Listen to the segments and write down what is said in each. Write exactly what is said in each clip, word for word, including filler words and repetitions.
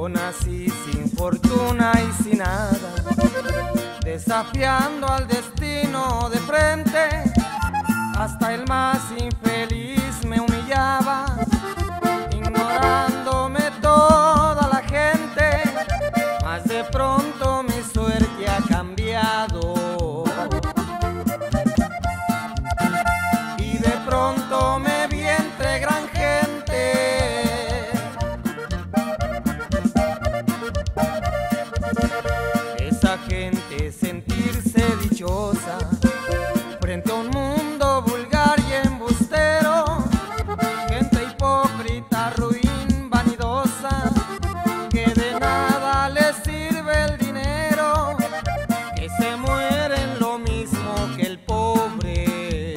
Yo nací sin fortuna y sin nada, desafiando al destino de frente. Hasta el más infeliz me humillaba, ignorándome toda la gente. Mas de pronto mi suerte ha cambiado, y de pronto me vi entre gran gente. Esa gente sentirse dichosa frente a un mundo vulgar y embustero, gente hipócrita, ruin, vanidosa, que de nada les sirve el dinero, que se mueren lo mismo que el pobre,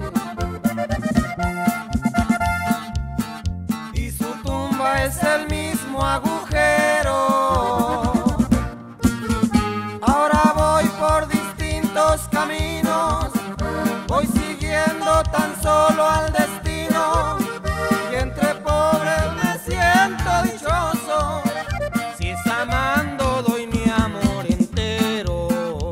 y su tumba es el mismo agujero. Ahora voy por distintos caminos, voy siguiendo tan solo al destino, y entre pobres me siento dichoso, si es amando doy mi amor entero.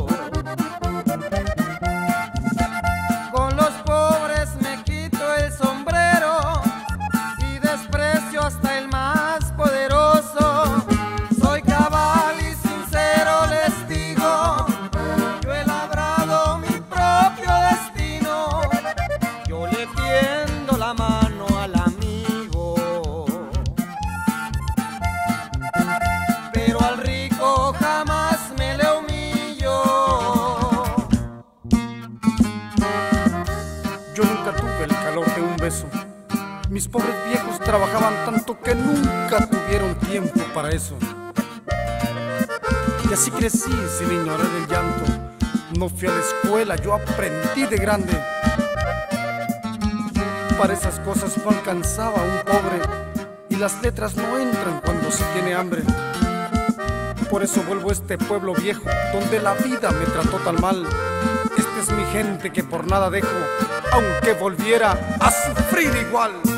Con los pobres me quito el sombrero y desprecio hasta el más poderoso. Soy cabal y sincero, les digo, yo he labrado mi propio destino. Yo le tiendo la mano al amigo, pero al rico jamás me le humillo. Yo nunca tuve el calor de un beso. Mis pobres viejos trabajaban tanto que nunca tuvieron tiempo para eso. Y así crecí sin ignorar el llanto. No fui a la escuela, yo aprendí de grande. Para esas cosas no alcanzaba un pobre, y las letras no entran cuando se tiene hambre. Por eso vuelvo a este pueblo viejo, donde la vida me trató tan mal. Esta es mi gente que por nada dejo, aunque volviera a sufrir igual.